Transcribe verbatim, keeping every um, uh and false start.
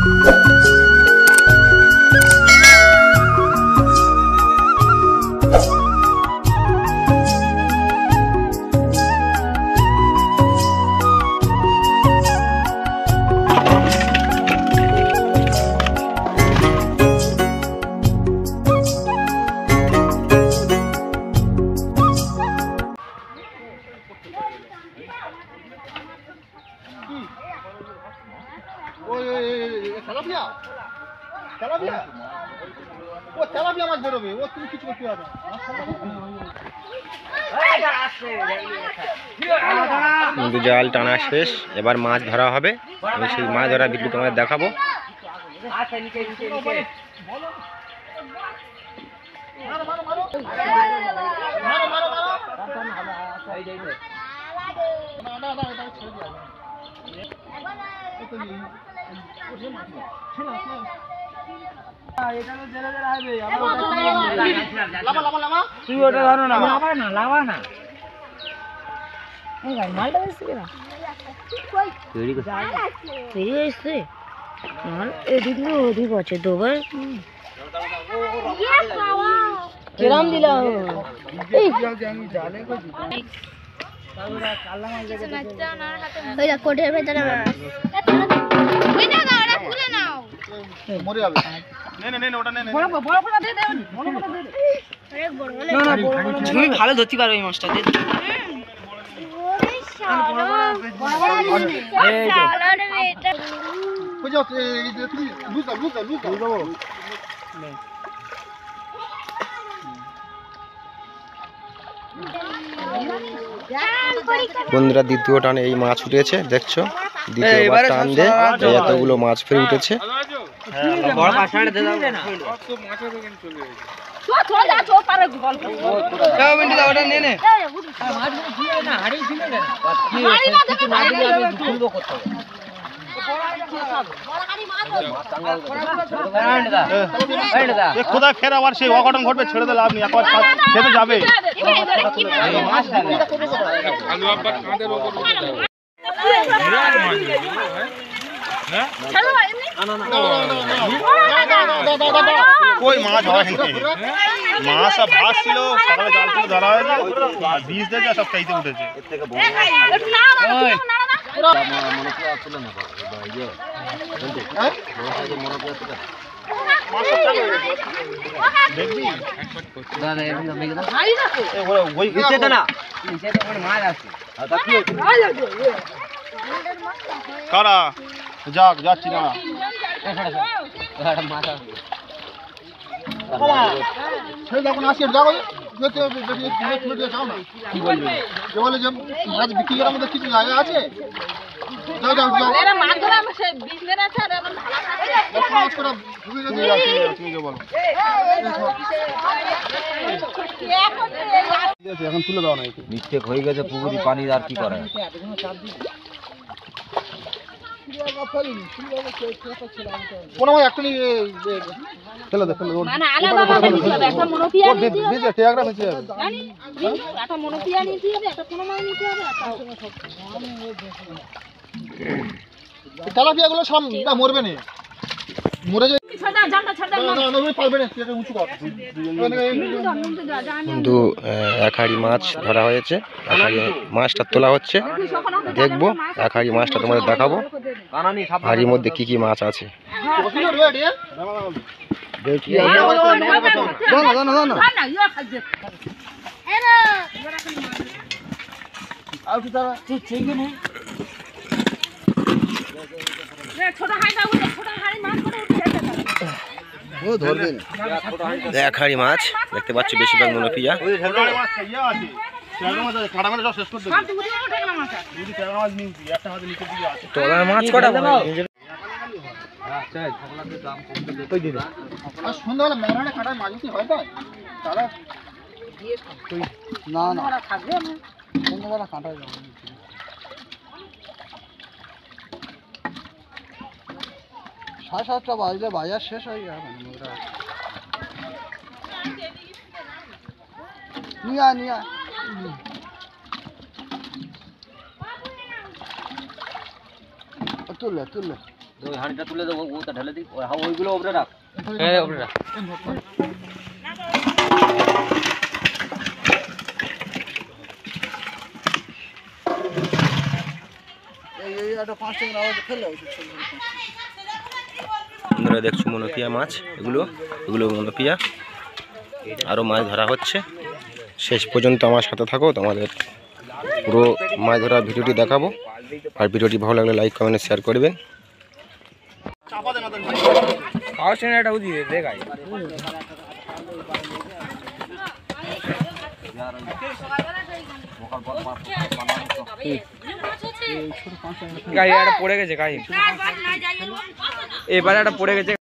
জাল টানা শেষ, এবার মাছ ধরা হবে। আমি সেই মাছ ধরা ভিডিও তোমাদের দেখাবো। তুই ওটা ধরো না, লাভা না লাভা না মালটা এদিকে ওদিক আছে দুবার কিরাম দিলা কোটের ভেতরে ভালো ধরতে পারো এই মাছটা। বন্ধুরা দ্বিতীয় টানে এই মাছ উঠেছে, দেখছো দ্বিতীয়বার টান দিয়ে এতগুলো মাছ ফেলে উঠেছে। কোথায় ফের আবার সেই অঘটন ঘটবে, ছেড়ে দিলে আপনি খেতে যাবে। কই মাছ হয়নি, মাছ সব ভাত ছিল, সকালে জাল ছিল ধরা হয়েছে, বীজ দিয়ে সব খাইতে উঠেছে। কারা যাক যাচ্ছি না যখন আসি যাবো বলে যে মাছ বিক্রি করার মধ্যে কিছু জায়গা আছে। এখন তুলে দেওয়া নাই, মিস্টেক হয়ে গেছে, পুকুরি পানি আর কি করা। তেলাপিয়া গুলো সব মরবে না, মরে যায়। কিন্তু এক হাঁড়ি মাছ ধরা হয়েছে, এক হাঁড়ি মাছটা তোলা হচ্ছে, দেখবো এক হাঁড়ি মাছটা তোমাদের দেখাবো হাঁড়ির মধ্যে কি কি মাছ আছে। এক হাঁড়ি মাছ দেখতে পাচ্ছি, বেশিরভাগ মনোপিয়া। মাছ কটা সন্ধ্যাবেলা মেলাটা কাটায় মাছ হয় তো তারা না না থাকবে সন্ধ্যাবেলা কাটায় সাড়ে সাতটা বাজলে বাজার শেষ হয়ে যাবে। নিয়ে আয় নিয়ে আয়, তুললে তুললে ওই হাঁড়িটা তুলে দেবো, ওটা ঢেলে দিই, ওই হাও- ওইগুলো ওপরে রাখ। হ্যাঁ, ওপরে রাখ। বন্ধুরা দেখছো মনোপিয়া মাছ, এগুলো এগুলো মনোপিয়া। আরও মাছ ধরা হচ্ছে, শেষ পর্যন্ত আমার সাথে থাকো, তোমাদের পুরো মাছ ধরার ভিডিওটি দেখাবো। আর ভিডিওটি ভালো লাগলে লাইক কমেন্ট শেয়ার করবেন। গাড়ি একটা পড়ে গেছে, গাড়ি এবারে একটা পড়ে গেছে।